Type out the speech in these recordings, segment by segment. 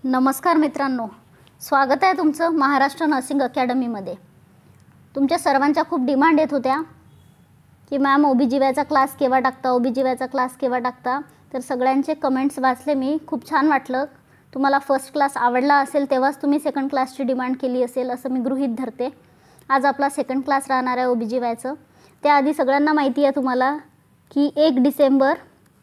नमस्कार मित्रांनो, स्वागत आहे तुमचं महाराष्ट्र नर्सिंग अकॅडमीमध्ये। तुमच्या सर्वांच्या खूप डिमांड येत होत्या की मॅम ओबीजीवायचा क्लास केव्हा टाकता, ओबीजीवायचा क्लास केव्हा टाकता। तर सगळ्यांचे कमेंट्स वाचले मी, खूप छान वाटलं। तुम्हाला फर्स्ट क्लास आवडला असेल तेव्हाच तुम्ही सेकंड क्लासची डिमांड केली असेल असं मी गृहीत धरते। आज आपला सेकंड क्लास राहणार आहे ओबीजीवायचं। त्याआधी सगळ्यांना माहिती आहे तुम्हाला की 1 डिसेंबर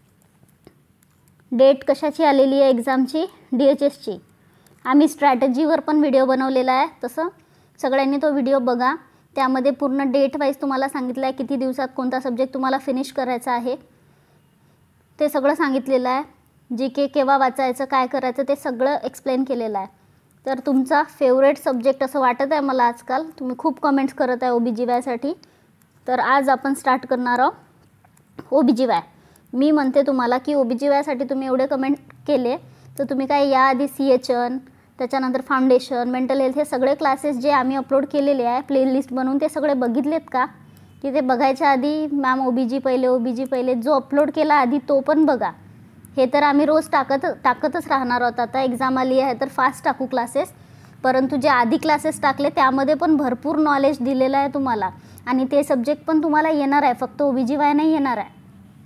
डेट कशाची आलेली आहे एक्झामची, DHSची। आम्ही स्ट्रॅटेजीवर पण व्हिडिओ बनवलेला आहे, तसं सगळ्यांनी तो व्हिडिओ बघा। त्यामध्ये पूर्ण डेट वाईज तुम्हाला सांगितलं आहे किती दिवसात कोणता सब्जेक्ट तुम्हाला फिनिश करायचा आहे ते सगळं सांगितलेलं आहे। जीके केव्हा वाचायचं, काय करायचं ते सगळं एक्सप्लेन केलेलं आहे। तर तुमचा फेवरेट सब्जेक्ट असं वाटत आहे मला आजकाल, तुम्ही खूप कमेंट्स करत आहे ओबीजीवायसाठी। तर आज आपण स्टार्ट करणार आहोत ओबीजीवाय। मी म्हणते तुम्हाला की ओबीजीवायसाठी तुम्ही एवढे कमेंट केले तर तुम्ही काय याआधी CHN, त्याच्यानंतर फाउंडेशन, मेंटल हेल्थ हे सगळे क्लासेस जे आम्ही अपलोड केलेले आहे प्लेलिस्ट बनवून ते सगळे बघितलेत का? की ते बघायच्या आधी मॅम ओबीजी पहिले जो अपलोड केला आधी तो पण बघा। हे तर आम्ही रोज टाकतच राहणार आहोत। आता एक्झाम आली आहे तर फास्ट टाकू क्लासेस, परंतु जे आधी क्लासेस टाकले त्यामध्ये पण भरपूर नॉलेज दिलेलं आहे तुम्हाला आणि ते सब्जेक्ट पण तुम्हाला येणार आहे, फक्त ओबीजीवाय नाही येणार आहे।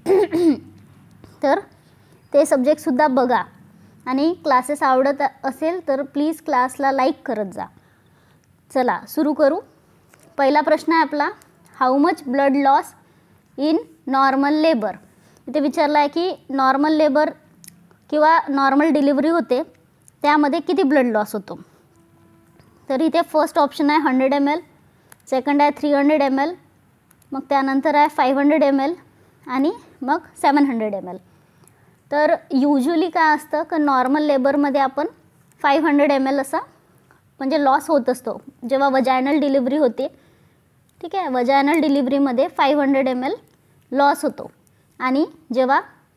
तर ते सब्जेक्टसुद्धा बघा आणि क्लासेस आवडत असेल तर प्लीज क्लासला लाईक करत जा। चला सुरू करू। पहिला प्रश्न आहे आपला, how much blood loss in normal labour. इथे विचारलं आहे की नॉर्मल लेबर किंवा नॉर्मल डिलिव्हरी होते त्यामध्ये किती ब्लड लॉस होतो। तर इथे फर्स्ट ऑप्शन आहे 100 ml, सेकंड आहे 300 ml, मग त्यानंतर आहे 500 ml आणि मग 700 ml। तर यूजुअली काय असतं की नॉर्मल लेबरमध्ये आपण 500 ml असा म्हणजे लॉस होत असतो जेव्हा वजायनल डिलिव्हरी होते। ठीक आहे, वजायनल डिलिव्हरीमध्ये 500 ml लॉस होतो आणि जेव्हा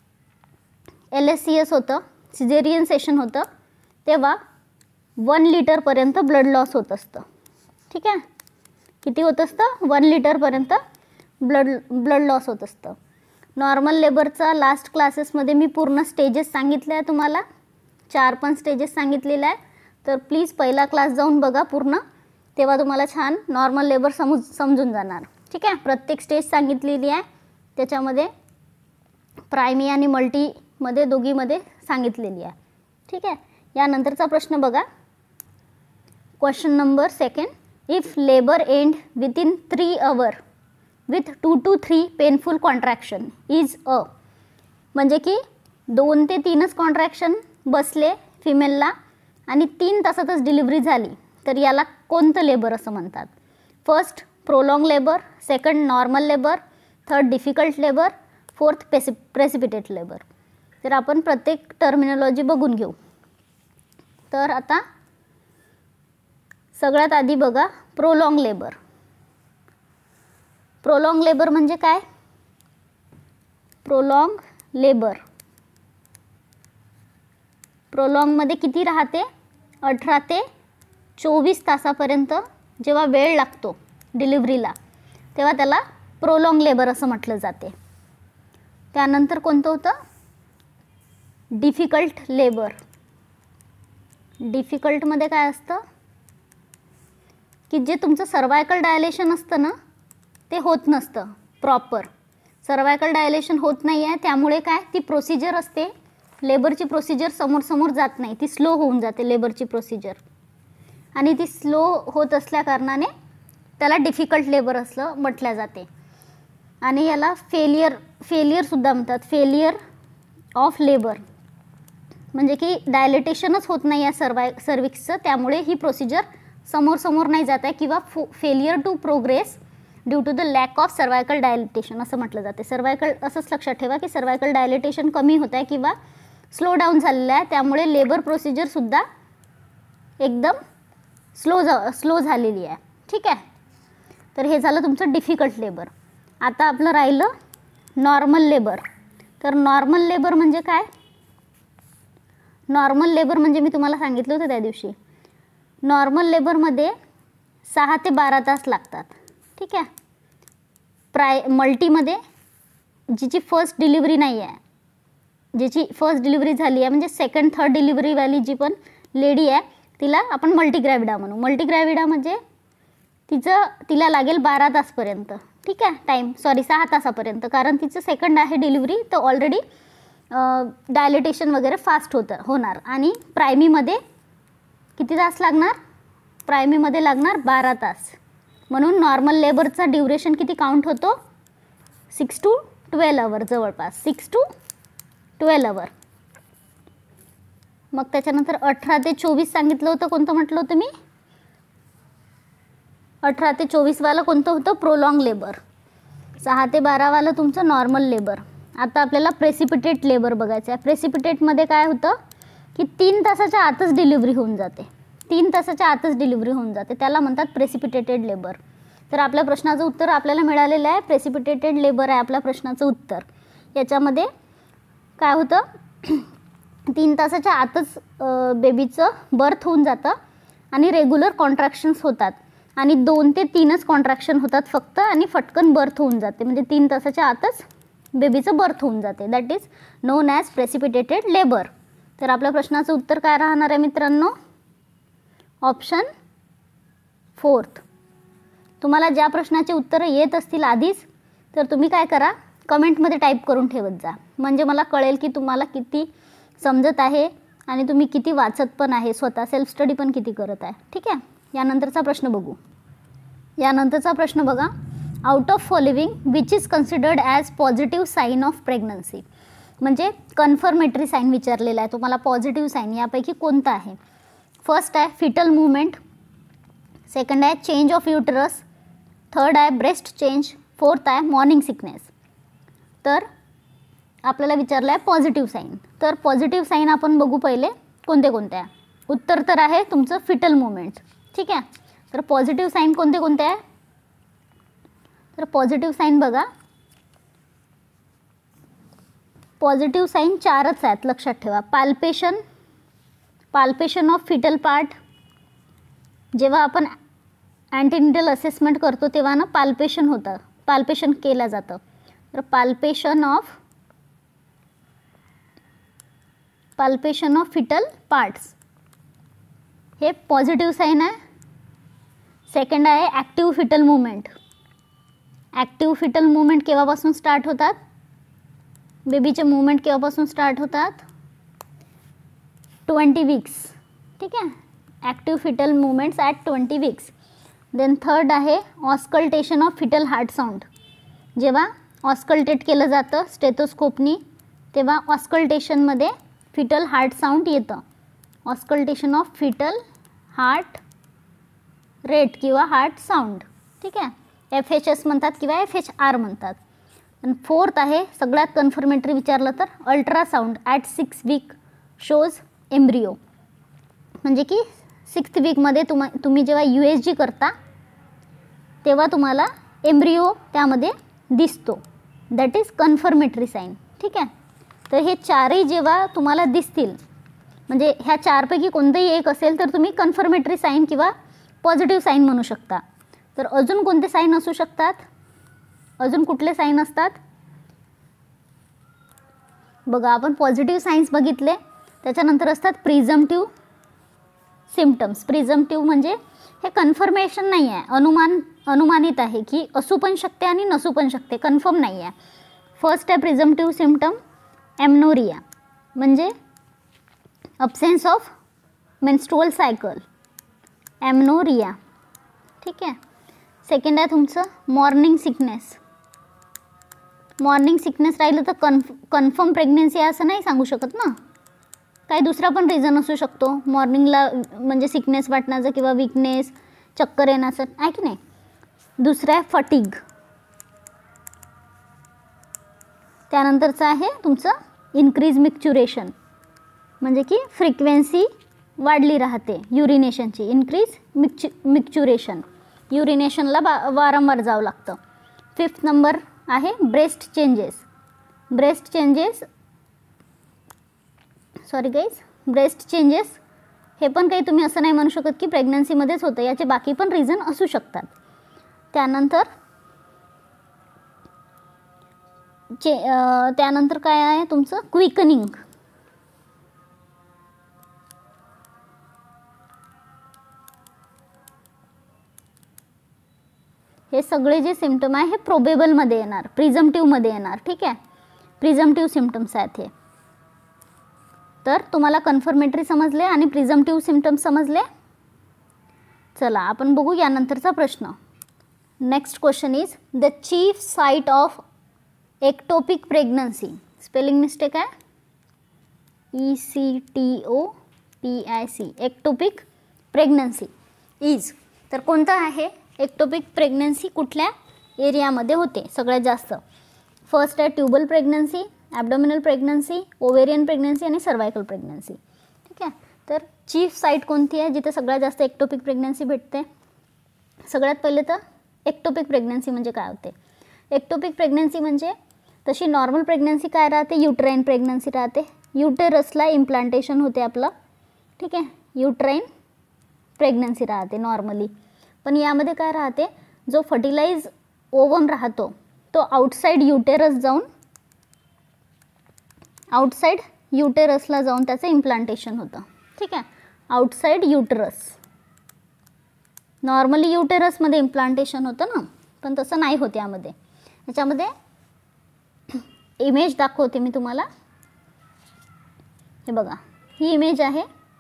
LSCS होतं, सिझेरियन सेशन होतं, तेव्हा 1 लिटरपर्यंत ब्लड लॉस होत असतं। ठीक आहे, किती होत असतं? 1 लिटरपर्यंत ब्लड लॉस होत असतं। नॉर्मल लेबरचा लास्ट क्लासेसमध्ये मी पूर्ण स्टेजेस सांगितले आहे तुम्हाला, 4 पण स्टेजेस सांगितलेले आहे। तर प्लीज पहिला क्लास जाऊन बघा पूर्ण, तेव्हा तुम्हाला छान नॉर्मल लेबर समजून जाणार। ठीक आहे, प्रत्येक स्टेज सांगितलेली आहे, त्याच्यामध्ये प्रायमी आणि मल्टीमध्ये दोघीमध्ये सांगितलेली आहे। ठीक आहे, यानंतरचा प्रश्न बघा, question number 2, if labour end within 3 hours with 2 to 3 painful contraction is a, म्हणजे की 2 ते 3च कॉन्ट्रॅक्शन बसले फिमेलला आणि 3 तासातच डिलिव्हरी झाली तर याला कोणतं लेबर असं म्हणतात? First prolong labour, second normal labour, third difficult labour, fourth precipitate labour. तर आपण प्रत्येक टर्मिनॉलॉजी बघून घेऊ। तर आता सगळ्यात आधी बघा प्रोलॉंग लेबर। प्रोलॉंग लेबर म्हणजे काय? प्रोलॉंग लेबर प्रोलॉंगमध्ये किती राहते? 18 ते 24 तासापर्यंत जेव्हा वेळ लागतो डिलिव्हरीला तेव्हा त्याला प्रोलॉंग लेबर असं म्हटलं जाते। त्यानंतर कोणतं होतं? Difficult labour. डिफिकल्टमध्ये काय असतं की जे तुमचं सर्वायकल डायलेशन असतं ना ते होत नसतं प्रॉपर, सर्वायकल डायलेशन होत नाही आहे, त्यामुळे काय ती प्रोसिजर असते लेबरची प्रोसिजर समोर जात नाही, ती स्लो होऊन जाते लेबरची प्रोसिजर आणि ती स्लो होत असल्या कारणाने त्याला डिफिकल्ट लेबर असं म्हटल्या जाते। आणि याला फेलियरसुद्धा म्हणतात, फेलियर ऑफ लेबर, म्हणजे की डायलेटेशनच होत नाही आहे सर्विक्सचं, त्यामुळे ही प्रोसिजर समोर नाही जात आहे किंवा failure to progress due to the lack of cervical dilatation असं म्हटलं जाते। सर्वायकल असंच लक्षात ठेवा की सर्वायकल डायलिटेशन कमी होत आहे किंवा स्लो डाऊन झालेलं आहे, त्यामुळे लेबर प्रोसिजरसुद्धा एकदम स्लो झालेली आहे। ठीक आहे, तर हे झालं तुमचं डिफिकल्ट लेबर। आता आपलं राहिलं नॉर्मल लेबर। तर नॉर्मल लेबर म्हणजे काय? नॉर्मल लेबर म्हणजे मी तुम्हाला सांगितलं होतं त्या दिवशी, नॉर्मल लेबरमध्ये 6 ते 12 तास लागतात। ठीक आहे, मल्टीमध्ये जिची फर्स्ट डिलिव्हरी नाही आहे, जिची फर्स्ट डिलिव्हरी झाली आहे म्हणजे सेकंड थर्ड डिलिव्हरीवाली जी पण लेडी आहे तिला आपण मल्टीग्रॅविडा म्हणू. मल्टीग्रॅविडा म्हणजे तिला लागेल 12 तासपर्यंत, ठीक आहे, 6 तासापर्यंत, कारण तिचं सेकंड आहे डिलिव्हरी, तर ऑलरेडी डायलेटेशन वगैरे फास्ट होणार. आणि प्रायमीमध्ये किती तास लागणार? प्रायमीमध्ये लागणार 12 तास. म्हणून नॉर्मल लेबरचा ड्युरेशन किती काउंट होतो? 6 to 12 आवर, जवळपास 6 to 12 आवर. मग त्याच्यानंतर 18 ते 24 सांगितलं होतं. कोणतं म्हटलं होतं मी? 18 ते 24 वाला कोणतं होतं? Prolong labour. 6 ते 12 वाला तुमचं नॉर्मल लेबर. आता आपल्याला प्रेसिपिटेट लेबर बघायचं आहे. प्रेसिपिटेटमध्ये काय होतं की 3 तासाच्या आतच डिलिव्हरी होऊन जाते. 3 तासाच्या आतच डिलिव्हरी होऊन जाते, त्याला म्हणतात प्रेसिपिटेटेड लेबर. तर आपल्या प्रश्नाचं उत्तर आपल्याला मिळालेलं आहे. प्रेसिपिटेटेड लेबर आहे आपल्या प्रश्नाचं उत्तर. याच्यामध्ये काय होतं, 3 तासाच्या आतच बेबीचं बर्थ होऊन जातं आणि रेग्युलर कॉन्ट्रॅक्शन्स होतात आणि 2 ते 3च कॉन्ट्रॅक्शन होतात फक्त आणि फटकन बर्थ होऊन जाते. म्हणजे 3 तासाच्या आतच बेबीचं बर्थ होऊन जाते. That is known as precipitated labour. तर आपल्या प्रश्नाचं उत्तर काय राहणार आहे मित्रांनो? ऑप्शन 4. तुम्हाला ज्या प्रश्नाचे उत्तरं येत असतील आधीच, तर तुम्ही काय करा, कमेंटमध्ये टाईप करून ठेवत जा, म्हणजे मला कळेल की तुम्हाला किती समजत आहे आणि तुम्ही किती वाचत पण आहे, स्वतः सेल्फ स्टडी पण किती करत आहे, ठीक आहे. यानंतरचा प्रश्न बघू. यानंतरचा प्रश्न बघा. Out of following which is considered as positive sign of pregnancy. म्हणजे कन्फर्मेटरी साईन विचारलेला आहे तुम्हाला. पॉझिटिव्ह साईन यापैकी कोणता आहे? फर्स्ट आहे फिटल मूवमेंट, सेकंड आहे चेंज ऑफ युटरस, थर्ड आहे ब्रेस्ट चेंज, फोर्थ आहे मॉर्निंग सिकनेस. तर आपल्याला विचारलं आहे पॉझिटिव्ह साईन. तर पॉझिटिव्ह साईन आपण बघू पहिले कोणते कोणते आहे. उत्तर तर आहे तुमचं फिटल मूवमेंट, ठीक आहे. तर पॉझिटिव्ह साईन कोणते कोणते आहे? तर पॉझिटिव्ह साईन बघा, पॉझिटिव्ह साईन 4च आहेत, लक्षात ठेवा. Palpation of fetal part. जेव्हा आपण अँटीनेटल असेसमेंट करतो तेव्हा ना पाल्पेशन केलं जातं. तर पाल्पेशन ऑफ फिटल पार्ट्स हे पॉझिटिव्ह साईन आहे. सेकंड आहे active fetal movement. Active fetal movement केव्हापासून स्टार्ट होतात? बेबीचे मूवमेंट केव्हापासून स्टार्ट होतात? 20 वीक्स, ठीक आहे. Active fetal movements at 20 weeks. Then third आहे auscultation of fetal heart sound. जेव्हा ऑस्कल्टेट केलं जातं स्टेथोस्कोपनी तेव्हा ऑस्कल्टेशनमध्ये फिटल हार्ट साऊंड येतं. Auscultation of fetal heart rate किंवा हार्ट साऊंड, ठीक आहे. FHS म्हणतात किंवा FHR म्हणतात. आणि फोर्थ आहे सगळ्यात कन्फर्मेटरी विचारलं तर ultrasound at 6 week shows embryo. म्हणजे की 6th वीकमध्ये तुम्ही जेव्हा USG करता तेव्हा तुम्हाला एम्ब्रिओ त्यामध्ये दिसतो. दॅट इज कन्फर्मेटरी साईन, ठीक आहे. तर हे 4ही जेव्हा तुम्हाला दिसतील, म्हणजे ह्या 4पैकी कोणतंही एक असेल तर तुम्ही कन्फर्मेटरी साईन किंवा पॉझिटिव्ह साईन म्हणू शकता. तर अजून कोणते साईन असू शकतात? अजून कुठले साईन असतात बघा. आपण पॉझिटिव्ह साईन्स बघितले, त्याच्यानंतर असतात प्रिझम्प्टिव्ह सिम्पटम्स. प्रिझम्प्टिव्ह म्हणजे हे कन्फर्मेशन नाही आहे, अनुमानित आहे की असू पण शकते आणि नसू पण शकते, कन्फर्म नाही आहे. फर्स्ट आहे प्रिझम्प्टिव्ह सिम्पटम एमनोरिया, म्हणजे absence of menstrual cycle, amenorrhoea, ठीक आहे. सेकंड आहे तुमचं मॉर्निंग सिकनेस. मॉर्निंग सिकनेस राहिलं तर कन्फर्म प्रेग्नेन्सी आहे असं नाही सांगू शकत ना, काही दुसरा पण रिझन असू शकतो मॉर्निंगला, म्हणजे सिकनेस वाटण्याचं किंवा वीकनेस, चक्कर येण्याचं, आहे की नाही. दुसरं आहे फटीग. त्यानंतरचं आहे तुमचं इन्क्रीज मिक्च्युरेशन, म्हणजे की फ्रिक्वेन्सी वाढली राहते युरिनेशनची. इन्क्रीज मिक्च्युरेशन, युरिनेशनला वारंवार जावं लागतं. 5th नंबर आहे ब्रेस्ट चेंजेस. ब्रेस्ट चेंजेस हे पण काही तुम्ही असं नाही म्हणू शकत की प्रेग्नन्सीमध्येच होतं, याचे बाकी पण रिझन असू शकतात. त्यानंतर काय आहे तुमचं क्विकनिंग. हे सगळे जे सिम्पटम आहे हे प्रोबेबलमध्ये येणार, प्रिझम्पटिव्हमध्ये येणार. ठीक आहे, प्रिझम्पटिव्ह सिम्पटम्स आहेत हे. तर तुम्हाला कन्फर्मेटरी समजले आणि प्रिझम्पटिव्ह सिम्पटम्स समजले. चला आपण बघू यानंतरचा प्रश्न. Next question is the chief site of ectopic pregnancy. Spelling mistake आहे, ECTOPIC, एक्टोपिक प्रेग्नन्सी इज. तर कोणतं आहे एक्टोपिक प्रेग्नन्सी, कुठल्या एरियामध्ये होते सगळ्यात जास्त? फर्स्ट आहे tubal pregnancy, abdominal pregnancy, ovarian pregnancy आणि सर्वायकल प्रेग्नन्सी. ठीक आहे, तर चीफ साईट कोणती आहे जिथे सगळ्यात जास्त एक्टोपिक प्रेग्नन्सी भेटते? सगळ्यात पहिले तर एक्टोपिक प्रेग्नन्सी म्हणजे काय होते? एक्टोपिक प्रेग्नन्सी म्हणजे तशी नॉर्मल प्रेग्नन्सी काय राहते, युट्राईन प्रेग्नन्सी राहते. युटेरसला इम्प्लांटेशन होते आपलं. ठीक आहे, युट्राईन प्रेग्नन्सी राहते नॉर्मली. पण यामध्ये काय राहते, जो फर्टिलाइज ओवम राहतो तो आउटसाइड युटेरसला जाऊन त्याचं इम्प्लांटेशन होतं. ठीक आहे, आउटसाइड युटरस. नॉर्मली युटेरसमध्ये इम्प्लांटेशन होतं ना, पण तसं नाही होत यामध्ये. याच्यामध्ये इमेज दाखवते मी तुम्हाला. हे बघा, ही इमेज आहे,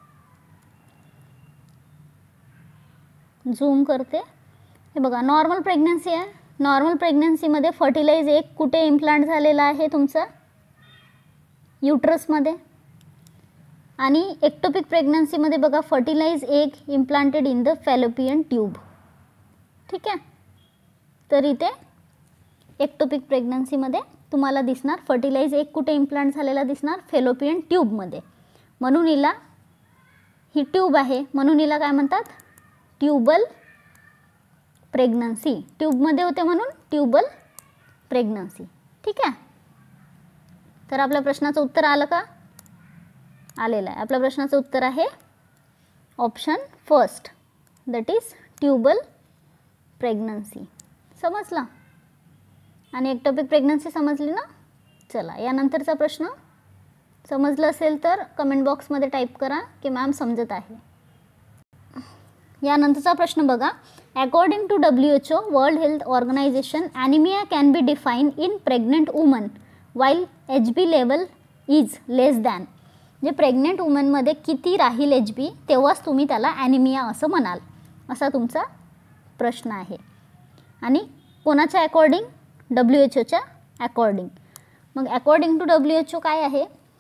झूम करते. हे बघा, नॉर्मल प्रेग्नन्सी आहे. नॉर्मल प्रेग्नन्सीमध्ये फर्टिलाइज एग कुठे इम्प्लांट झालेला आहे तुमचं? युट्रसमध्ये. आणि एक्टोपिक प्रेग्नन्सीमध्ये बघा, fertilise egg implanted in the fallopian tube. ठीक आहे, तर इथे एक्टोपिक प्रेग्नन्सीमध्ये तुम्हाला दिसणार फर्टिलाइज एग कुठे इम्प्लांट झालेला दिसणार? फॅलोपियन ट्यूबमध्ये. म्हणून हिला, ही ट्यूब आहे म्हणून हिला काय म्हणतात? Tubal pregnancy. ट्यूबमध्ये होते म्हणून ट्यूबल प्रेग्नन्सी. ठीक आहे, तर आपल्या प्रश्नाचं उत्तर आलं का? आलेलं आहे. आपल्या प्रश्नाचं उत्तर आहे option first, that is tubal pregnancy. समजलं? आणि एक्टोपिक प्रेग्नन्सी समजली ना? चला यानंतरचा प्रश्न. समजलं असेल तर कमेंट बॉक्समध्ये टाईप करा की मॅम समजत आहे. यानंतरचा प्रश्न बघा. According to WHO, world health organisation, anaemia can be define in pregnant woman while HB level is less than. जे प्रेग्नेंट वुमनमध्ये किती राहील HB तेव्हाच तुम्ही त्याला ॲनिमिया असं म्हणाल, असा तुमचा प्रश्न आहे. आणि कोणाच्या अकॉर्डिंग? WHOच्या अकॉर्डिंग. मग अकॉर्डिंग टू WHO काय आहे?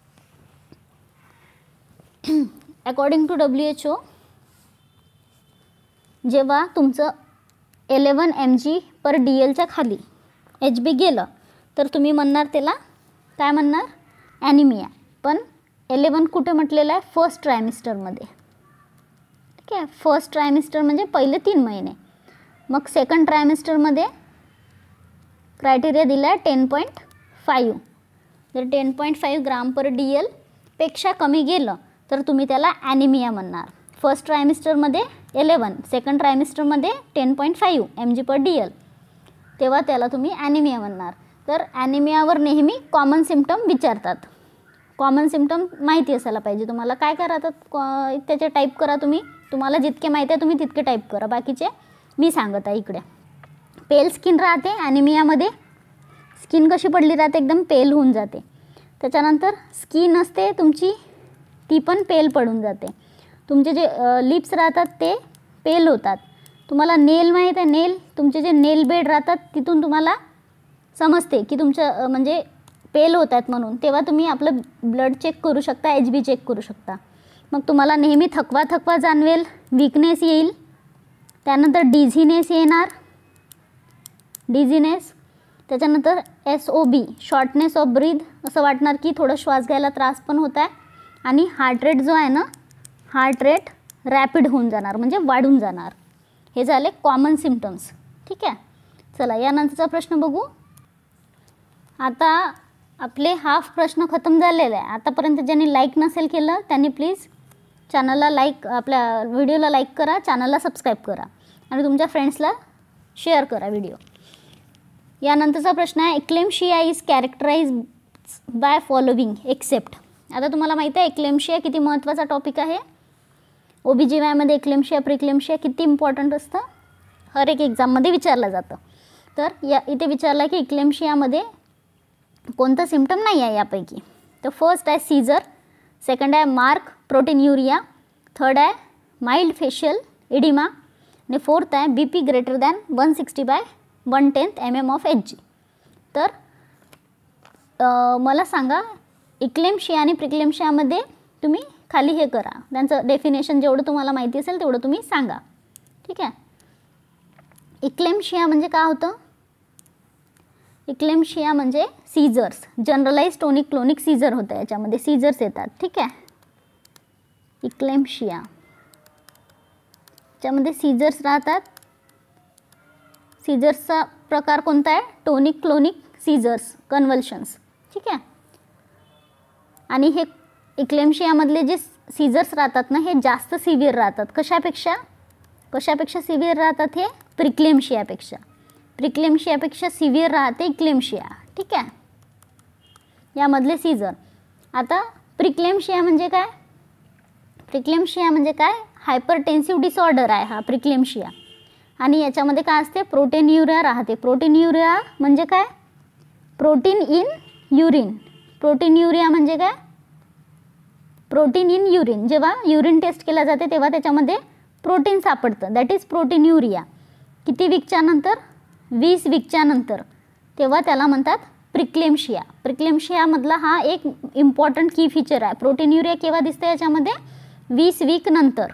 अकॉर्डिंग टू WHO जेव्हा तुमचं 11 mg/dlच्या खाली HB गेलं तर तुम्ही म्हणणार त्याला काय म्हणणार? ॲनिमिया. पण 11 कुठे म्हटलेलं आहे? फर्स्ट ट्रायमिस्टरमध्ये. ठीक आहे, फर्स्ट ट्रायमिस्टर म्हणजे पहिले 3 महिने. मग सेकंड ट्रायमिस्टरमध्ये क्रायटेरिया दिला आहे 10.5. जर 10.5 g/dl पेक्षा कमी गेलं तर तुम्ही त्याला ॲनिमिया म्हणणार. फर्स्ट ट्रायमिस्टरमध्ये 11, सेकंड ट्रायमिस्टरमध्ये 10.5 mg/dl, तेव्हा त्याला तुम्ही ॲनिमिया म्हणणार. तर ॲनिमियावर नेहमी कॉमन सिम्पटम विचारतात. कॉमन सिम्पटम माहिती असायला पाहिजे तुम्हाला. काय करा तर त्याचे टाईप करा तुम्ही. तुम्हाला जितके माहिती आहे तुम्ही तितके टाईप करा, बाकीचे मी सांगत आहे इकडे. पेल स्किन राहते ॲनिमियामध्ये. स्किन कशी पडली राहते? एकदम पेल होऊन जाते. त्याच्यानंतर स्किन असते तुमची ती पण पेल पडून जाते. तुमचे जे लिप्स राहतात ते पेल होतात. तुम्हाला नेल माहीत आहे? नेल, तुमचे जे नेल बेड राहतात तिथून तुम्हाला समजते की तुमचं म्हणजे पेल होत आहेत म्हणून. तेव्हा तुम्ही आपलं ब्लड चेक करू शकता, HB चेक करू शकता. मग तुम्हाला नेहमी थकवा जाणवेल, वीकनेस येईल, त्यानंतर डिझीनेस येणार, डिझीनेस. त्याच्यानंतर SOB, शॉर्टनेस ऑफ ब्रीथ, असं वाटणार की थोडं श्वास घ्यायला त्रास पण होत आहे. आणि हार्ट रेट जो आहे ना, हार्ट रेट रॅपिड होऊन जाणार म्हणजे वाढून जाणार. हे झाले कॉमन सिम्पटम्स. ठीक आहे, चला यानंतरचा प्रश्न बघू. आता आपले हाफ प्रश्न खतम झालेले आहे. आतापर्यंत ज्यांनी लाईक नसेल केलं त्यांनी प्लीज चॅनलला लाईक, आपल्या व्हिडिओला लाईक करा, चॅनलला सबस्क्राईब करा आणि तुमच्या फ्रेंड्सला शेअर करा व्हिडिओ. यानंतरचा प्रश्न आहे eclampsia is characterise by following except. आता तुम्हाला माहिती आहे एक्लेम्शिया किती महत्त्वाचा टॉपिक आहे. OBGYमध्ये एक्लेम्शिया, प्रिक्लेम्शिया किती इम्पॉर्टंट असतं, हर एक एक्झाममध्ये विचारलं जातं. तर या इथे विचारलं की इक्लेम्शियामध्ये कोणतं सिम्पटम नाही आहे यापैकी. तर फर्स्ट आहे सीझर, सेकंड आहे मार्क प्रोटीन्युरिया, थर्ड आहे माइल्ड फेशियल इडिमा आणि फोर्थ आहे BP greater than 160/110 mm of Hg. तर मला सांगा इक्लेम्शिया आणि प्रिक्लेम्शियामध्ये तुम्ही खाली हे करा, त्यांचं डेफिनेशन जेवढं तुम्हाला माहिती असेल तेवढं तुम्ही सांगा. ठीक आहे. इक्लेम्शिया म्हणजे काय होतं? इक्लेम्शिया म्हणजे seizures, generalise tonic clonic seizure होतं, याच्यामध्ये सीझर्स येतात. ठीक आहे. इक्लेम्शिया याच्यामध्ये सीझर्स राहतात. सीझर्सचा प्रकार कोणता आहे? Tonic clonic seizures, convulsions. ठीक आहे. आणि हे इक्लेम्शियामधले जे सीझर्स राहतात ना, हे जास्त सिव्हिअर राहतात. कशापेक्षा सिव्हिअर राहतात? हे प्रिक्लेम्शियापेक्षा. प्रिक्लेम्शियापेक्षा सिव्हिअर राहते इक्लेम्शिया. ठीक आहे. यामधले सीझर. आता प्रिक्लेम्शिया म्हणजे काय? प्रिक्लेम्शिया म्हणजे काय? हायपरटेन्सिव्ह डिसऑर्डर आहे हा प्रिक्लेम्शिया. आणि याच्यामध्ये काय असते? प्रोटीन्युरिया राहते. प्रोटीन्युरिया म्हणजे काय? Protein in urine. प्रोटीन्युरिया म्हणजे काय? Protein in urine. जेव्हा युरिन टेस्ट केला जाते तेव्हा त्याच्यामध्ये प्रोटीन सापडतं, दॅट इज प्रोटीन्युरिया. किती वीकच्या नंतर? 20 वीकच्या नंतर. तेव्हा त्याला म्हणतात प्रिक्लेम्शिया. प्रिक्लेम्शियामधला हा एक इम्पॉर्टंट की फीचर आहे. प्रोटीन्युरिया केव्हा दिसतं? याच्यामध्ये 20 वीक नंतर.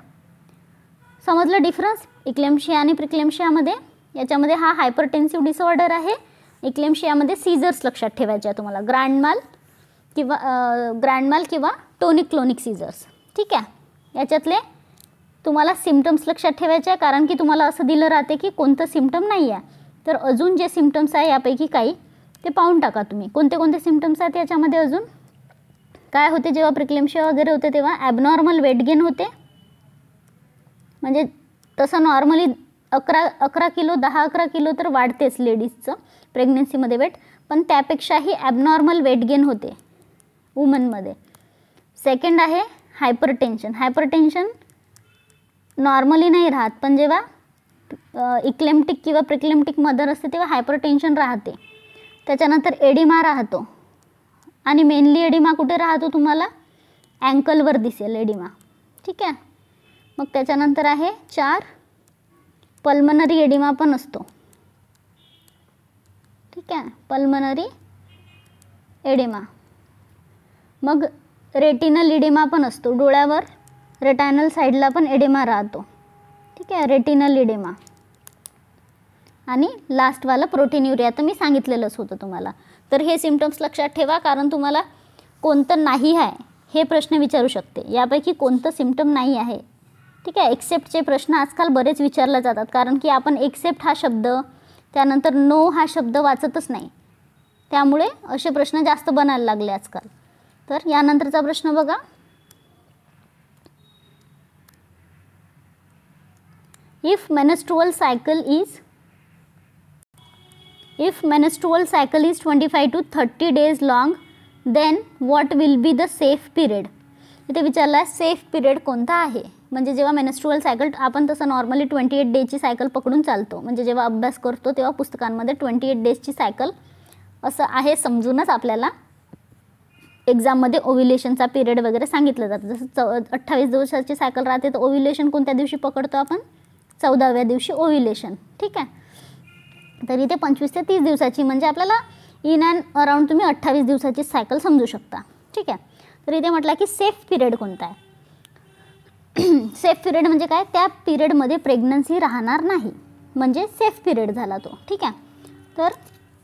समजलं डिफरन्स इक्लेम्शिया आणि प्रिक्लेम्शियामध्ये? याच्यामध्ये हा हायपरटेन्सिव्ह डिसऑर्डर आहे, इक्लेम्शियामध्ये सीझर्स लक्षात ठेवायचे आहे तुम्हाला, ग्रँड माल किंवा टोनिक क्लोनिक सीझर्स. ठीक आहे. याच्यातले तुम्हाला सिम्पटम्स लक्षात ठेवायचे आहे, कारण की तुम्हाला असं दिलं राहते की कोणतं सिम्पटम नाही आहे. तर अजून जे सिम्पटम्स आहे यापैकी काही ते पाहून टाका तुम्ही. कोणते कोणते सिम्पटम्स आहेत याच्यामध्ये? अजून काय होते जेव्हा प्रिक्लेम्शिया वगैरे होते तेव्हा? ॲबनॉर्मल वेट गेन होते. म्हणजे तसं नॉर्मली 11 किलो 10-11 किलो तर वाढतेच लेडीजचं प्रेग्नन्सीमध्ये वेट, पण त्यापेक्षाही ॲबनॉर्मल वेट गेन होते वुमनमध्ये. सेकंड आहे हायपरटेन्शन. हायपरटेन्शन नॉर्मली नाही राहत, पण जेव्हा इक्लेम्टिक किंवा प्रिक्लेम्टिक मदर असते तेव्हा हायपरटेन्शन राहते. त्याच्यानंतर एडिमा राहतो, आणि मेनली एडिमा कुठे राहतो? तुम्हाला अँकलवर दिसेल एडिमा. ठीक आहे. मग त्याच्यानंतर आहे 4 पल्मनरी एडिमा पण असतो. ठीक आहे. Pulmonary oedema. मग रेटिनल एडिमा पण असतो, डोळ्यावर रेटायनल साईडला पण एडिमा राहतो. ठीक आहे. Retinal oedema. आणि लास्टवाला प्रोटीन्युरिया तर मी सांगितलेलंच होतं तुम्हाला. तर हे सिम्पटम्स लक्षात ठेवा, कारण तुम्हाला कोणतं नाही आहे हे प्रश्न विचारू शकते. यापैकी कोणतं सिम्पटम नाही आहे. ठीक आहे. एक्सेप्टचे प्रश्न आजकाल बरेच विचारले जातात, कारण की आपण एक्सेप्ट हा शब्द, त्यानंतर नो हा शब्द वाचतच नाही, त्यामुळे असे प्रश्न जास्त बनायला लागले आजकाल. तर यानंतरचा प्रश्न बघा. If menstrual cycle is 25 to 30 days long, then what will be the safe period? इथे विचारला आहे सेफ पिरियड कोणता आहे. म्हणजे जेव्हा मेनस्ट्रुअल सायकल, आपण तसं नॉर्मली 28 डेजची सायकल पकडून चालतो, म्हणजे जेव्हा अभ्यास करतो तेव्हा पुस्तकांमध्ये 28 डेजची सायकल असं आहे समजूनच आपल्याला एक्झाममध्ये ओव्युलेशनचा पिरियड वगैरे सांगितलं जातं. जसं 28 दिवसाची सायकल राहते तर ओव्युलेशन कोणत्या दिवशी पकडतो आपण? 14व्या दिवशी ओव्युलेशन. ठीक आहे. तर इथे 25 ते 30 दिवसाची, म्हणजे आपल्याला इन अँड अराउंड तुम्ही 28 दिवसाची सायकल समजू शकता. ठीक आहे. तर इथे म्हटलं की सेफ पिरियड कोणता आहे. सेफ पिरियड म्हणजे काय? त्या पिरियडमध्ये प्रेग्नन्सी राहणार नाही, म्हणजे सेफ पिरियड झाला तो. ठीक आहे. तर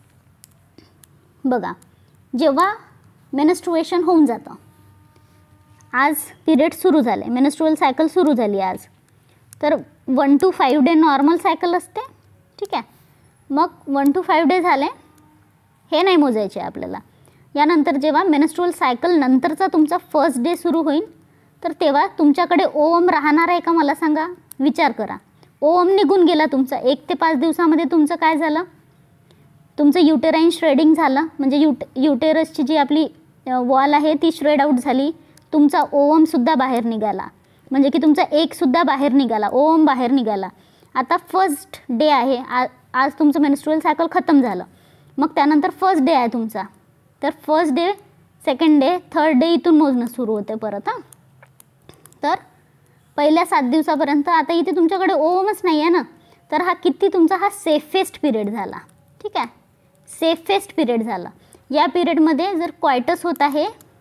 बघा, जेव्हा मेनस्ट्रुएशन होऊन जातं, आज पिरियड सुरू झाले, मेनस्ट्रुअल सायकल सुरू झाली आज, तर 1 to 5 डे नॉर्मल सायकल असते. ठीक आहे. मग 1 to 5 डे झाले हे नाही मोजायचे आपल्याला. यानंतर जेव्हा मेनस्ट्रुअल सायकल नंतरचा तुमचा फर्स्ट डे सुरू होईल, तर तेव्हा तुमच्याकडे ओवम राहणार आहे का? मला सांगा, विचार करा. ओवम निघून गेला तुमचा. 1 ते 5 दिवसामध्ये तुमचं काय झालं? तुमचं युटेराईन श्रेडिंग झालं, म्हणजे युटेरसची जी आपली वॉल आहे ती श्रेड आउट झाली. तुमचा ओवमसुद्धा बाहेर निघाला, म्हणजे की तुमचा एगसुद्धा बाहेर निघाला, ओवम बाहेर निघाला. आता फर्स्ट डे आहे, आज तुमचं मेन्स्ट्रुअल सायकल खतम झालं, मग त्यानंतर फर्स्ट डे आहे तुमचा, तर first day, second day, third day इथून मोजणं सुरू होते परत. हां, तर पहिल्या 7 दिवसापर्यंत आता इथे तुमच्याकडे ओवमच नाही आहे ना, तर हा किती तुमचा हा सेफेस्ट पिरियड झाला. ठीक आहे, सेफेस्ट पिरियड झाला. या पिरियडमध्ये जर क्वायटस होत आहे,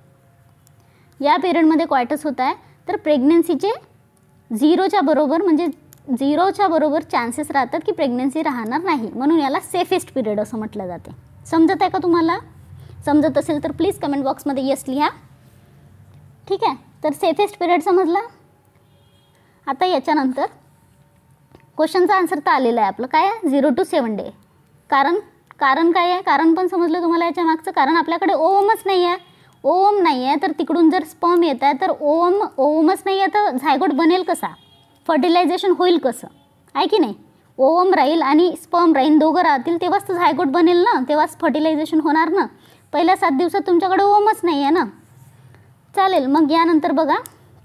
या पिरियडमध्ये क्वायटस होत आहे, तर प्रेग्नन्सीचे 0च्या बरोबर, म्हणजे 0च्या बरोबर चान्सेस राहतात की प्रेग्नन्सी राहणार नाही, म्हणून याला सेफेस्ट पिरियड असं म्हटलं जाते. समजत आहे का तुम्हाला? समजत असेल तर प्लीज कमेंट बॉक्समध्ये यस लिहा. ठीक आहे, तर सेफेस्ट पिरियड समजला. आता याच्यानंतर क्वेश्चनचा आन्सर तर आलेला आहे आपलं, काय आहे 0 to 7 डे. कारण काय आहे, कारण पण समजलं तुम्हाला याच्या मागचं. कारण आपल्याकडे ओवमच नाही आहे, ओवम नाही आहे, तर तिकडून जर स्पर्म येत आहे तर ओवमच नाही आहे, तर झायगोट बनेल कसा, फर्टिलायझेशन होईल कसं, आहे की नाही? ओवम राहील आणि स्पर्म राहील, दोघं राहतील तेव्हाच तर झायगोट बनेल ना, तेव्हाच फर्टिलायझेशन होणार ना. पहिल्या 7 दिवसात तुमच्याकडे ओवमच नाही आहे ना. चालेल, मग यानंतर बघा,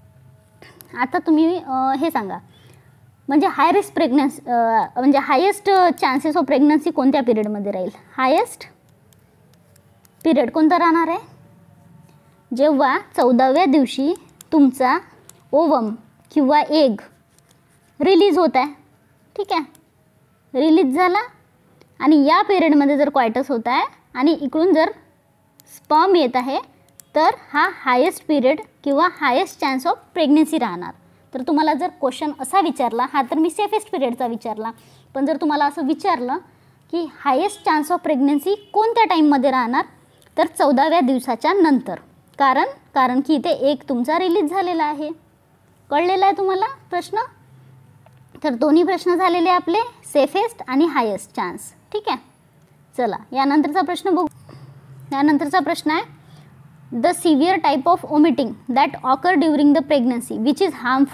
आता तुम्ही हे सांगा, म्हणजे हाय रिस्क प्रेग्नन्सी, म्हणजे हायेस्ट चान्सेस ऑफ प्रेग्नन्सी कोणत्या पिरियडमध्ये राहील? हायेस्ट पिरियड कोणता राहणार आहे? जेव्हा 14व्या दिवशी तुमचा ओवम किंवा एग रिलीज होत आहे. ठीक आहे, रिलीज झाला आणि या पिरियडमध्ये जर क्वायटस होत आहे आणि इकडून जर स्पर्म येत आहे, तर हा हायेस्ट पिरियड किंवा हायेस्ट चान्स ऑफ प्रेग्नन्सी राहणार. तर तुम्हाला जर क्वेश्चन असा विचारला, हा तर मी सेफेस्ट पिरियडचा विचारला, पण जर तुम्हाला असं विचारलं की हायेस्ट चान्स ऑफ प्रेग्नन्सी कोणत्या टाईममध्ये राहणार, तर 14व्या दिवसाच्या नंतर. कारण की इथे एक तुमचा रिलीज झालेला आहे. कळलेला आहे तुम्हाला प्रश्न? तर दोन्ही प्रश्न झालेले आपले, सेफेस्ट आणि हायेस्ट चान्स. ठीक आहे, चला यानंतरचा प्रश्न बघू. यानंतरचा प्रश्न आहे, the severe type of vomiting that occur during the pregnancy which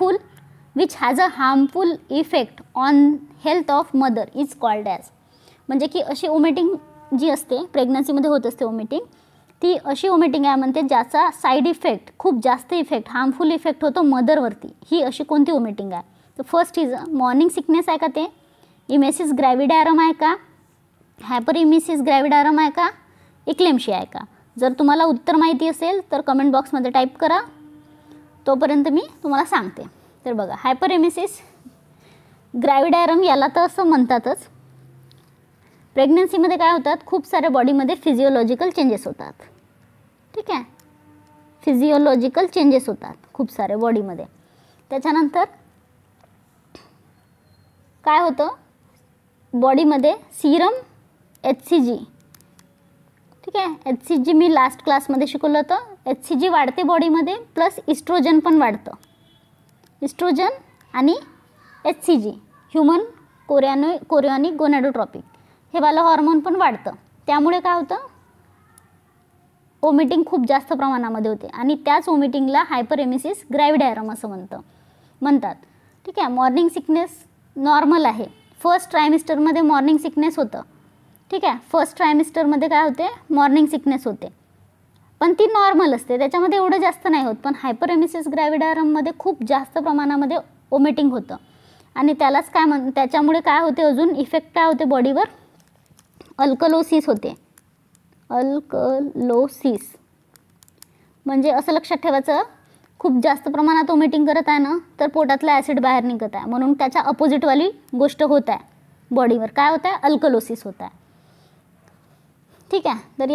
has a harmful effect on health of mother is called as. म्हणजे की अशी ओमिटिंग जी असते, प्रेग्नन्सीमध्ये होत असते ओमिटिंग, ती अशी ओमिटिंग आहे म्हणते ज्याचा साईड इफेक्ट, खूप जास्त इफेक्ट, हार्मफुल इफेक्ट होतो मदरवरती. ही अशी कोणती ओमिटिंग आहे? तर फर्स्ट इज मॉर्निंग सिकनेस आहे का, ते इमेसिस ग्रॅव्हिडायरम आहे का, हायपर इमेसिस ग्रॅव्हिडायरम आहे का, इक्लेम्शिया आहे का? जर तुम्हाला उत्तर माहिती असेल तर कमेंट बॉक्समध्ये टाईप करा, तोपर्यंत मी तुम्हाला सांगते. तर बघा, हायपर इमेसिस ग्रॅव्हिडायरम याला तर असं म्हणतातच. प्रेग्नन्सीमध्ये काय होतात, खूप साऱ्या बॉडीमध्ये फिजिओलॉजिकल चेंजेस होतात. ठीक आहे, फिजिओलॉजिकल चेंजेस होतात खूप सारे बॉडीमध्ये. त्याच्यानंतर काय होतं, बॉडीमध्ये सिरम HCG, ठीक आहे, HCG मी लास्ट क्लासमध्ये शिकवलं होतं. HCG वाढते बॉडीमध्ये, प्लस इस्ट्रोजन पण वाढतं. इस्ट्रोजन आणि HCG, ह्युमन कोरियॉनिक गोनॅडोट्रॉपिक, हे वालं हॉर्मोन पण वाढतं. त्यामुळे काय होतं, ओमिटिंग खूप जास्त प्रमाणामध्ये होते आणि त्याच ओमिटिंगला हायपर एमेसिस ग्रॅव्हिडायरम असं म्हणतात. ठीक आहे, मॉर्निंग सिकनेस नॉर्मल आहे. फर्स्ट ट्रायमिस्टरमध्ये मॉर्निंग सिकनेस होतं. ठीक आहे, फर्स्ट ट्रायमिस्टरमध्ये काय होते, मॉर्निंग सिकनेस होते, पण ती नॉर्मल असते, त्याच्यामध्ये एवढं जास्त नाही होत. पण हायपर एमेसिस ग्रॅव्हिडायरममध्ये खूप जास्त प्रमाणामध्ये ओमिटिंग होतं आणि त्यालाच त्याच्यामुळे काय होते, अजून इफेक्ट काय होते बॉडीवर, अल्कलोसिस होते. अल्कलोसिस म्हणजे असं लक्षात ठेवायचं, खूप जास्त प्रमाणात ओमिटिंग करत आहे ना, तर पोटातलं ॲसिड बाहेर निघत आहे, म्हणून त्याच्या अपोजिटवाली गोष्ट होत आहे बॉडीवर. काय होत आहे, अल्कलोसिस होत आहे. ठीक आहे, तर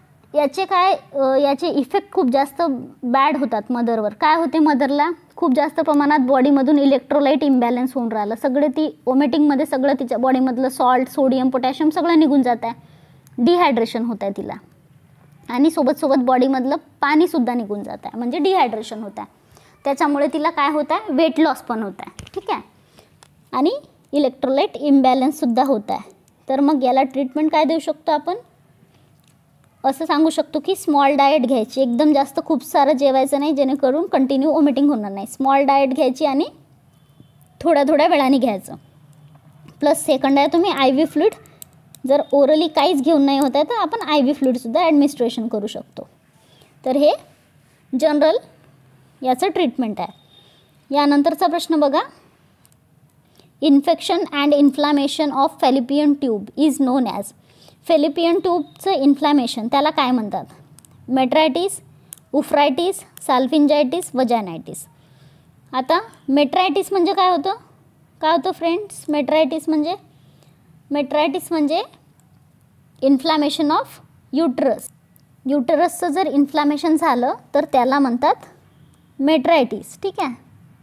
याचे इफेक्ट खूप जास्त बॅड होतात मदरवर. काय होते, मदरला खूप जास्त प्रमाणात बॉडीमधून इलेक्ट्रोलाइट इम्बॅलन्स होऊन राहिलं, सगळे ती ओमिटिंगमध्ये सगळं तिच्या बॉडीमधलं सॉल्ट, सोडियम, पोटॅशियम सगळं निघून जात आहे. डिहायड्रेशन होत आहे तिला आणि सोबत बॉडीमधलं पाणीसुद्धा निघून जात आहे, म्हणजे डिहायड्रेशन होत आहे. त्याच्यामुळे तिला काय होत आहे, वेट लॉस पण होत आहे. ठीक आहे, आणि इलेक्ट्रोलाइट इम्बॅलन्ससुद्धा होत आहे. तर मग याला ट्रीटमेंट काय देऊ शकतो आपण, असं सांगू शकतो की स्मॉल डाएट घ्यायची, एकदम जास्त खूप सारं जेवायचं नाही, जेणेकरून कंटिन्यू ओमिटिंग होणार नाही. स्मॉल डाएट घ्यायची आणि थोड्या वेळाने घ्यायचं. प्लस सेकंड आहे, तुम्ही IV फ्लुइड, जर ओरली काहीच घेऊन नाही होत आहे तर आपण IV फ्लुइडसुद्धा ॲडमिनिस्ट्रेशन करू शकतो. तर हे जनरल याचं ट्रीटमेंट आहे. यानंतरचा प्रश्न बघा, infection and inflammation of fallopian tube is known as. Fallopian ट्यूबचं इन्फ्लॅमेशन त्याला काय म्हणतात? मेट्रायटिस, उफ्रायटिस, साल्फिंजायटिस, वजायनायटिस. आता मेट्रायटिस म्हणजे काय होतं? काय होतं फ्रेंड्स मेट्रायटिस म्हणजे इन्फ्लामेशन ऑफ युटरस. युटरसचं जर इन्फ्लामेशन झालं तर त्याला म्हणतात मेट्रायटिस. ठीक आहे,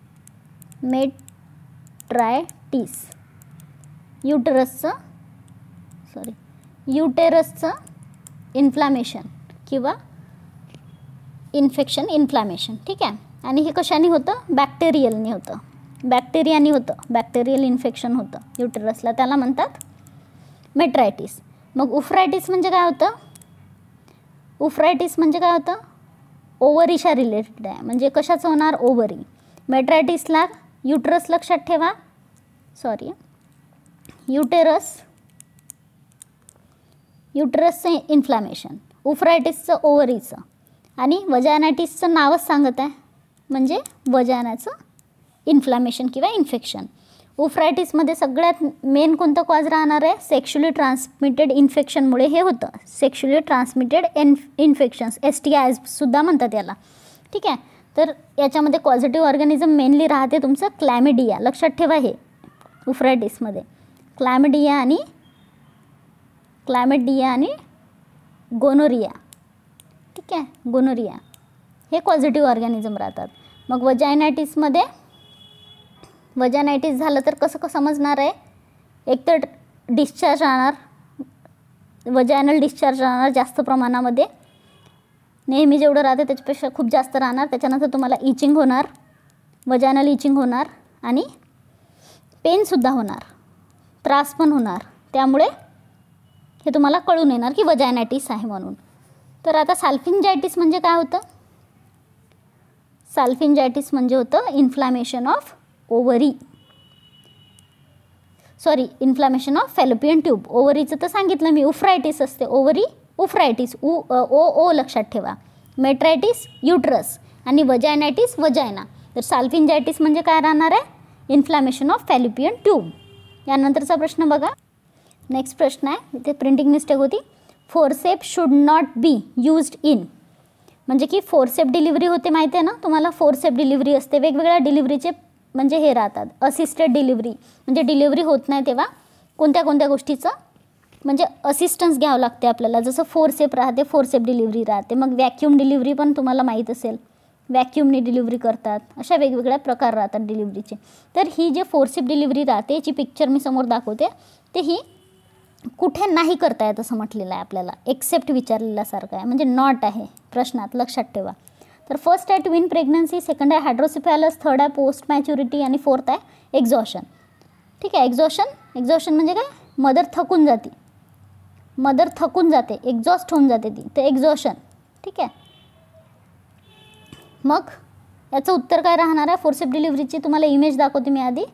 मेट्रायटिस. युटेरसचं इन्फ्लामेशन किंवा इन्फ्लामेशन. ठीक आहे, आणि हे कशाने होतं? बॅक्टेरियलने होतं, बॅक्टेरियल इन्फेक्शन होतं युटेरसला, त्याला म्हणतात मेट्रायटिस. मग उफ्रायटिस म्हणजे काय होतं? ओव्हरीच्या रिलेटेड आहे. म्हणजे कशाचं होणार? ओव्हरी. मेट्रायटिसला युटरस लक्षात ठेवा, युटरसचं इन्फ्लामेशन, उफ्रायटिसचं ओव्हरीचं, आणि वजायनायटिसचं नावच सांगत आहे म्हणजे वजायनाचं इन्फ्लामेशन किंवा इन्फेक्शन. उफ्रायटिसमध्ये सगळ्यात मेन कोणतं कॉज राहणार आहे? सेक्शुअली ट्रान्समिटेड इन्फेक्शनमुळे हे होतं. सेक्शुअली ट्रान्समिटेड इन्फेक्शन्स, STIs सुद्धा म्हणतात याला. ठीक आहे, तर याच्यामध्ये पॉझिटिव्ह ऑर्गॅनिझम मेनली राहते तुमचं क्लॅमिडिया. लक्षात ठेवा हे उफ्रायटिसमध्ये क्लॅमिडिया आणि गोनोरिया. ठीक आहे, गोनोरिया हे पॉझिटिव्ह ऑर्गॅनिझम राहतात. मग वजायनायटिस झालं तर कसं समजणार आहे? एक तर डिस्चार्ज राहणार, वजायनल डिस्चार्ज राहणार जास्त प्रमाणामध्ये, नेहमी जेवढं राहते त्याच्यापेक्षा खूप जास्त राहणार. त्याच्यानंतर तुम्हाला इचिंग होणार, वजायनल इचिंग होणार, आणि पेनसुद्धा होणार, त्रास पण होणार. त्यामुळे हे तुम्हाला कळून येणार की वजायनायटिस आहे म्हणून. तर आता साल्फिंजायटिस म्हणजे काय होतं? साल्फिंजायटिस म्हणजे होतं inflammation of inflammation of fallopian tube. ओव्हरीचं तर सांगितलं मी, उफ्रायटिस असते ओव्हरी, उफ्रायटिस ओ लक्षात ठेवा. मेट्रायटिस युटरस आणि वजायनायटिस वजायना. तर साल्फिंजायटिस म्हणजे काय राहणार आहे? Inflammation of fallopian tube. यानंतरचा प्रश्न बघा. नेक्स्ट प्रश्न आहे, इथे प्रिंटिंग मिस्टेक होती. Forceps should not be used in. म्हणजे की फोर्सेप डिलिव्हरी होते माहिती आहे ना तुम्हाला? फोर्सेप डिलिव्हरी असते, वेगवेगळ्या डिलिव्हरीचे म्हणजे हे राहतात. असिस्टेड डिलिव्हरी म्हणजे डिलिव्हरी होत नाही तेव्हा कोणत्या गोष्टीचं म्हणजे असिस्टन्स घ्यावं लागते आपल्याला. जसं फोर्सेप राहते, फोर्सेप डिलिव्हरी राहते. मग वॅक्यूम डिलिव्हरी पण तुम्हाला माहीत असेल, वॅक्यूमने डिलिव्हरी करतात. अशा वेगवेगळ्या प्रकार राहतात डिलिव्हरीचे. तर ही जे फोर्सेप डिलिव्हरी राहते याची पिक्चर मी समोर दाखवते. ते ही कुठे नाही करता येत असं म्हटलेलं आहे आपल्याला, एक्सेप्ट विचारलेल्यासारखं आहे, म्हणजे नॉट आहे प्रश्नात, लक्षात ठेवा. तर फर्स्ट आहे ट्विन प्रेग्नन्सी, सेकंड आहे हायड्रोसिफॅलस, थर्ड आहे पोस्ट मॅच्युरिटी, आणि फोर्थ आहे एक्झॉशन. ठीक आहे, एक्झॉशन म्हणजे काय? मदर थकून जाते, एक्झॉस्ट होऊन जाते ती, तर एक्झॉशन. ठीक आहे, मग याचं उत्तर काय राहणार आहे? फोर्सेप डिलिव्हरीची तुम्हाला इमेज दाखवते मी आधी.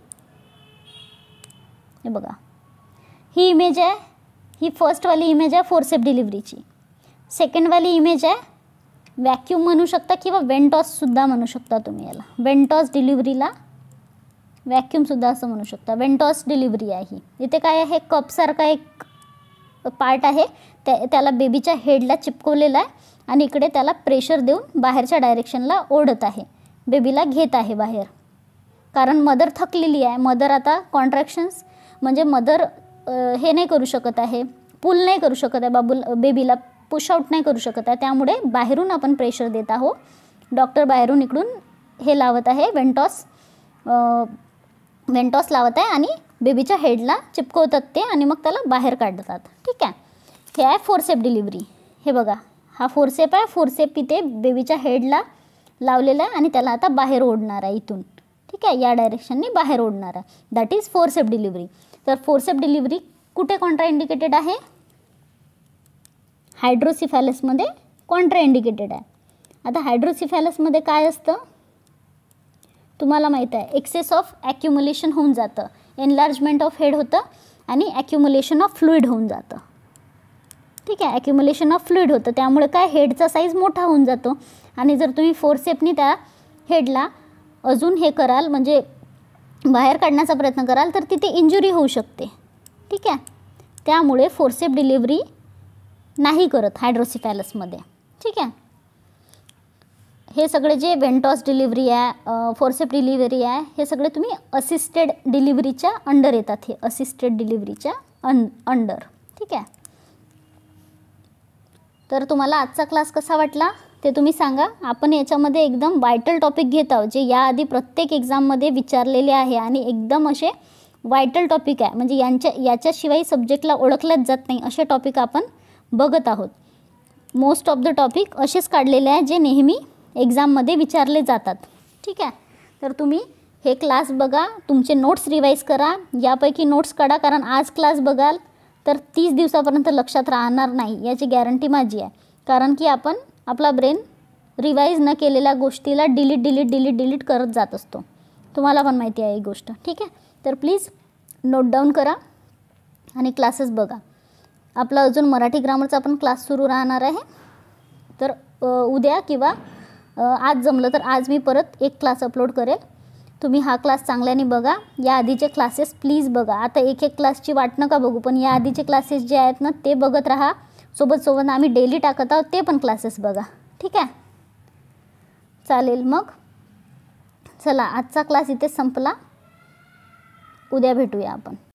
हे बघा, ही इमेज आहे, ही फर्स्टवाली इमेज आहे फोर्सेप डिलिव्हरीची. सेकंडवाली इमेज आहे वॅक्यूम म्हणू शकता किंवा वेंटॉससुद्धा म्हणू शकता तुम्ही याला. वेंटॉस डिलिव्हरीला वॅक्यूमसुद्धा असं म्हणू शकता. वेंटॉस डिलिव्हरी आहे ही. इथे काय आहे? कपसारखा एक पार्ट आहे, त्याला बेबीच्या हेडला चिपकवलेला आहे आणि इकडे त्याला प्रेशर देऊन बाहेरच्या डायरेक्शनला ओढत आहे, बेबीला घेत आहे बाहेर. कारण मदर थकलेली आहे. मदर आता कॉन्ट्रॅक्शन्स म्हणजे मदर हे नाही करू शकत आहे, पुल नाही करू शकत आहे, बेबीला पुश आउट नाही करू शकत आहे. त्यामुळे बाहेरून आपण प्रेशर देत आहोत. डॉक्टर बाहेरून इकडून हे लावत आहे, वेंटॉस लावत आहे आणि बेबीच्या हेडला चिपकवतात ते आणि मग त्याला बाहेर काढतात. ठीक आहे, हे आहे फोर्सेप डिलिव्हरी. हे बघा, हा फोर्सेप आहे. फोर्सेप इथे बेबीच्या हेडला लावलेला आहे आणि त्याला आता बाहेर ओढणार आहे इथून. ठीक आहे, या डायरेक्शनने बाहेर ओढणार आहे. That is forceps delivery. तर फोर्सेप डिलिव्हरी कुठे कॉन्ट्राइंडिकेटेड आहे? हायड्रोसिफॅलसमध्ये कॉन्ट्राइंडिकेटेड आहे. आता हायड्रोसिफॅलसमध्ये काय असतं तुम्हाला माहीत आहे? एक्सेस ऑफ ॲक्युम्युलेशन होऊन जातं, एनलार्जमेंट ऑफ हेड होतं आणि ॲक्युम्युलेशन ऑफ फ्लुइड होऊन जातं. ठीक आहे, ॲक्युम्युलेशन ऑफ फ्लुइड होतं, त्यामुळे काय हेडचा साईज मोठा होऊन जातो. आणि जर तुम्ही फोर्सेपनी त्या हेडला अजून हे कराल म्हणजे बाहेर काढण्याचा प्रयत्न कराल तर तिथे इंजुरी होऊ शकते. ठीक आहे, त्यामुळे फोर्सेप डिलिव्हरी नाही करत हायड्रोसिफॅलसमध्ये. ठीक आहे, हे सगळे जे वेंटॉस डिलिव्हरी आहे, फोर्सेप डिलिव्हरी आहे, हे सगळे तुम्ही असिस्टेड डिलिव्हरीच्या अंडर येतात. हे असिस्टेड डिलिव्हरीच्या अंडर. ठीक आहे, तर तुम्हाला आजचा क्लास कसा वाटला ते तुम्ही सांगा. आपण याच्यामध्ये एकदम वायटल टॉपिक घेत आहोत, जे याआधी प्रत्येक एक्झाममध्ये विचारलेले आहे आणि एकदम असे वायटल टॉपिक आहे, म्हणजे याच्याशिवाय सब्जेक्टला ओळखल्याच जात नाही असे टॉपिक आपण बघत आहोत. मोस्ट ऑफ द टॉपिक असेच काढलेले आहे जे नेहमी एक्झाममध्ये विचारले जातात. ठीक आहे, तर तुम्ही हे क्लास बघा, तुमचे नोट्स रिवाईज करा, यापैकी नोट्स काढा, कारण आज क्लास बघाल तर 30 दिवसापर्यंत लक्षात राहणार नाही याची गॅरंटी माझी आहे. कारण की आपण आपला ब्रेन रिवाईज न केलेल्या गोष्टीला डिलीट करत जात असतो. तुम्हाला पण माहिती आहे ही गोष्ट. ठीक आहे, तर प्लीज नोट डाऊन करा आणि क्लासेस बघा. आपला अजून मराठी ग्रामरचा पण क्लास सुरू राहणार आहे. तर उद्या किंवा आज जमलं तर आज मी परत एक क्लास अपलोड करेल. तुम्ही हा क्लास चांगल्याने बघा. या आधीचे क्लासेस प्लीज बघा. आता एक क्लासची वाट नका बघू, पण या आधीचे क्लासेस जे आहेत ना ते बघत राहा. सोबत आम्ही डेली टाकत आहोत ते पण क्लासेस बघा. ठीक आहे, चालेल. मग चला, आजचा क्लास इथेच संपला. उद्या भेटूया आपण.